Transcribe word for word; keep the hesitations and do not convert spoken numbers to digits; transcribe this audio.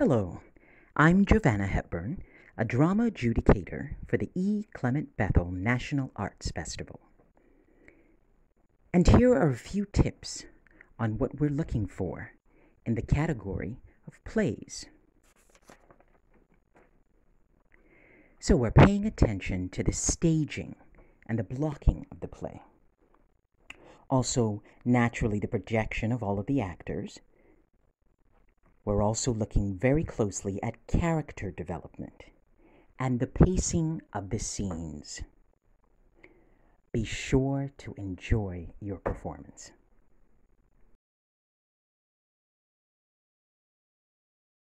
Hello, I'm Jovanna Hepburn, a drama adjudicator for the E. Clement Bethel National Arts Festival. And here are a few tips on what we're looking for in the category of plays. So we're paying attention to the staging and the blocking of the play. Also, naturally, the projection of all of the actors. We're also looking very closely at character development and the pacing of the scenes. Be sure to enjoy your performance.